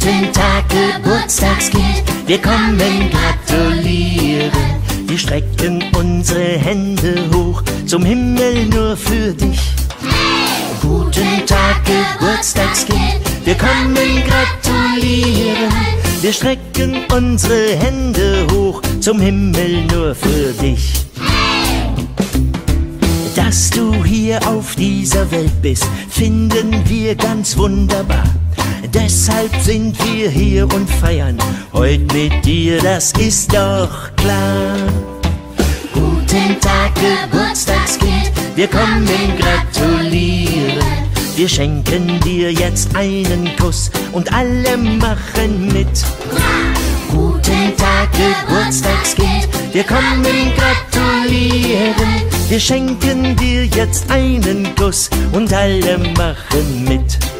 Guten Tag, Geburtstagskind, wir kommen gratulieren. Wir strecken unsere Hände hoch zum Himmel nur für dich. Guten Tag, Geburtstagskind, wir kommen gratulieren. Wir strecken unsere Hände hoch zum Himmel nur für dich. Dass du hier auf dieser Welt bist, finden wir ganz wunderbar. Deshalb sind wir hier und feiern heute mit dir, das ist doch klar. Guten Tag, Geburtstagskind, wir kommen gratulieren. Wir schenken dir jetzt einen Kuss und alle machen mit. Guten Tag, Geburtstagskind, wir kommen gratulieren. Wir schenken dir jetzt einen Kuss und alle machen mit.